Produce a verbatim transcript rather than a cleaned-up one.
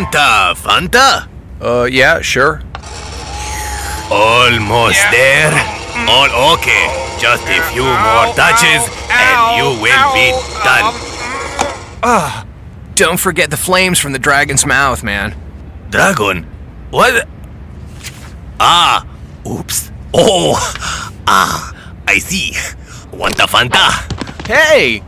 Want a Fanta? Uh, yeah, sure. Almost yeah. there. All okay. Just a few more touches and you will be done. Ah, don't forget the flames from the dragon's mouth, man. Dragon? What? Ah, oops. Oh, ah, I see. Want a Fanta? Hey,